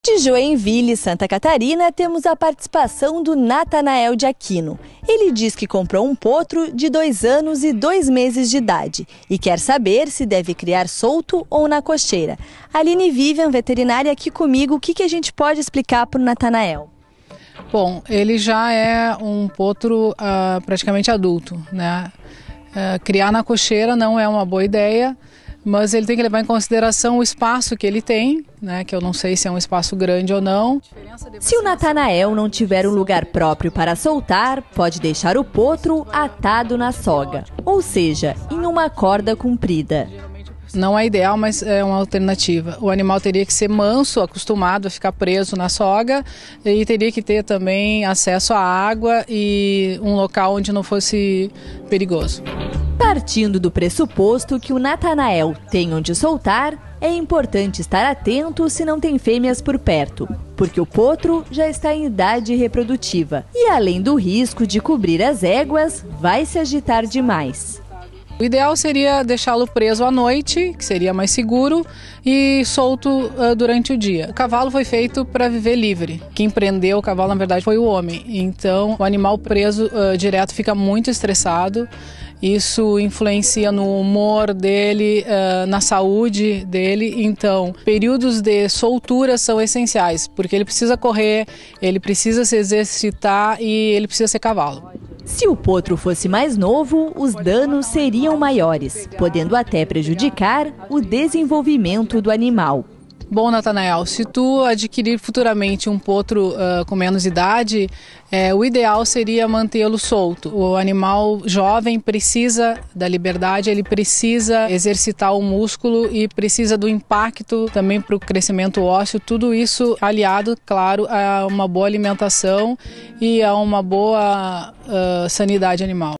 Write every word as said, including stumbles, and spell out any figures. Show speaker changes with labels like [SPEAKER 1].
[SPEAKER 1] De Joinville, Santa Catarina, temos a participação do Natanael de Aquino. Ele diz que comprou um potro de dois anos e dois meses de idade e quer saber se deve criar solto ou na cocheira. Aline Vivian, veterinária, aqui comigo, o que, que a gente pode explicar para o Natanael?
[SPEAKER 2] Bom, ele já é um potro uh, praticamente adulto, né? Uh, criar na cocheira não é uma boa ideia, mas ele tem que levar em consideração o espaço que ele tem, né, que eu não sei se é um espaço grande ou não.
[SPEAKER 1] Se o Natanael não tiver um lugar próprio para soltar, pode deixar o potro atado na soga, ou seja, em uma corda comprida.
[SPEAKER 2] Não é ideal, mas é uma alternativa. O animal teria que ser manso, acostumado a ficar preso na soga, e teria que ter também acesso à água e um local onde não fosse perigoso.
[SPEAKER 1] Partindo do pressuposto que o Natanael tem onde soltar, é importante estar atento se não tem fêmeas por perto, porque o potro já está em idade reprodutiva e, além do risco de cobrir as éguas, vai se agitar demais.
[SPEAKER 2] O ideal seria deixá-lo preso à noite, que seria mais seguro, e solto uh, durante o dia. O cavalo foi feito para viver livre. Quem prendeu o cavalo, na verdade, foi o homem. Então, o animal preso uh, direto fica muito estressado. Isso influencia no humor dele, uh, na saúde dele. Então, períodos de soltura são essenciais, porque ele precisa correr, ele precisa se exercitar e ele precisa ser cavalo.
[SPEAKER 1] Se o potro fosse mais novo, os danos seriam maiores, podendo até prejudicar o desenvolvimento do animal.
[SPEAKER 2] Bom, Natanael, se tu adquirir futuramente um potro uh, com menos idade, é, o ideal seria mantê-lo solto. O animal jovem precisa da liberdade, ele precisa exercitar o músculo e precisa do impacto também para o crescimento ósseo. Tudo isso aliado, claro, a uma boa alimentação e a uma boa uh, sanidade animal.